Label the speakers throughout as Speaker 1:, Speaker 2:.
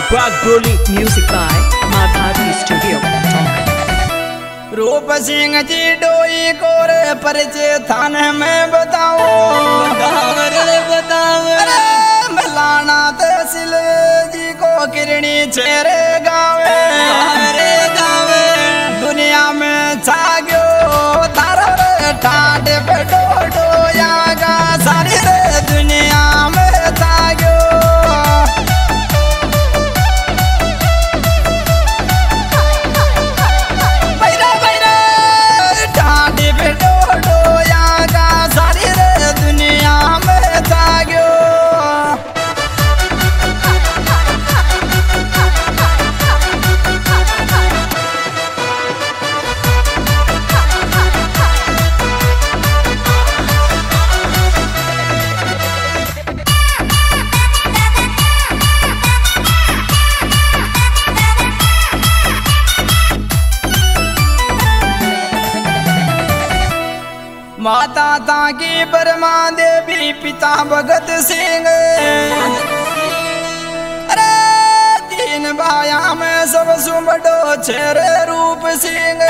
Speaker 1: Bagdoli music by Madhavi Studio.
Speaker 2: रूप सिंह जी डोई core परिचय थाने में बताओ मलाना तहसील जी को किरणी चेहरे गावे दुनिया में छाग्यो तारो रे ठाट पे डोडो यागा सारी रे दुनिया में छाग्यो माता ताकी बरमा देवी पिता भगत सिंह अरे तीन भाया में सब सुबडो छेरे रूप सिंह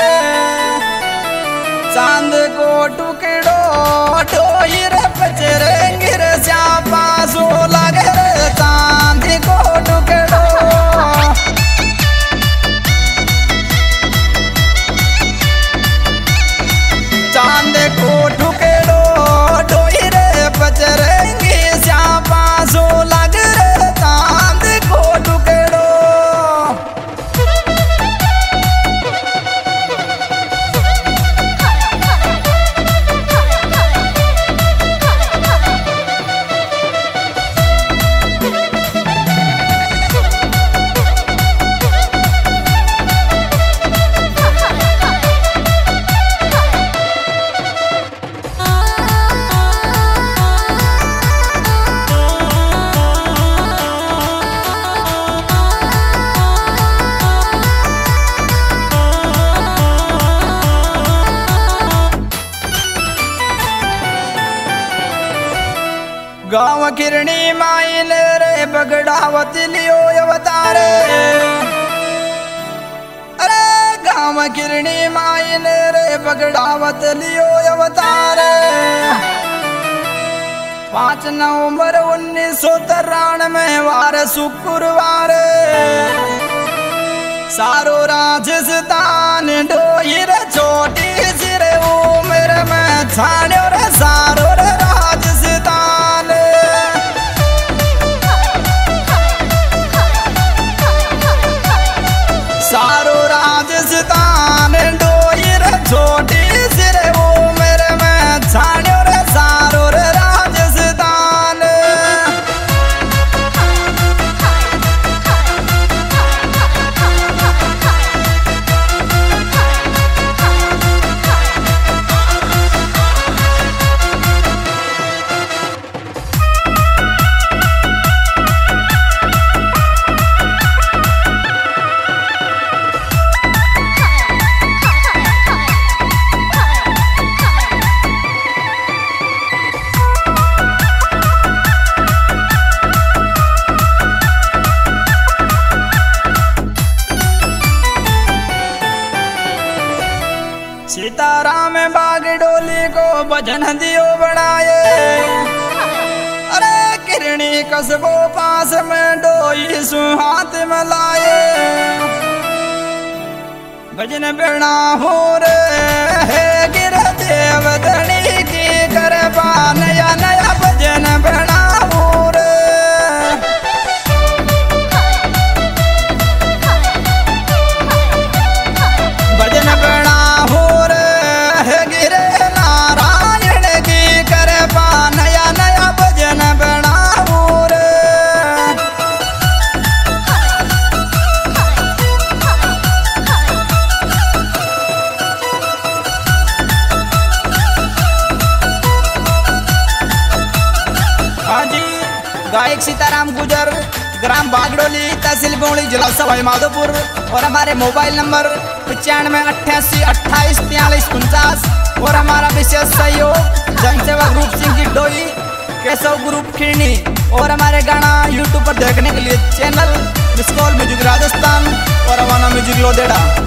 Speaker 2: चांद को टुकड़ो ठोहिर पचरे गिर श्यापा सो लगे चांद को टुकड़ो चांद को ठुकेड़ो ढोई रे बजरंगी श्यापा सो लग रे चांद को ठुकेड़ो गाँव किरणी माइल रे बगड़ावत लियो अवतारे अरे गाँव किरणी माइल रे बगड़ावत लियो अवतारे 5 नवंबर 1993 में वार शुक्रवार सारो राजस्थान ढोहिर छोटी सिर उम्र में छाड़ो रे सारो रे राजस्थान सारो राजस्थान ढोहिर छोटी सिर उम्र में छाड़ो रे सारो रे राजस्थान सीताराम बागडोली को भजन दियो बनाए अरे किरणी कसबो पास में डोई सुहात में लाए भजन बिना हो रे हे गिर देव धनी की करबा नया नया भजन बिना हो रे भजन बिना हो गायक सीताराम गुजर ग्राम बागडोली तहसील बोली जिला सवाई माधोपुर और हमारे मोबाइल नंबर 95 88 28 43 49 और हमारा विशेष सहयोग जनसेवा ग्रुप सिंह की डोई केशव ग्रुप खिरनी और हमारे गाना यूट्यूब पर देखने के लिए चैनल मिसकॉल म्यूजिक राजस्थान और अवाना म्यूजिक लोधेड़ा।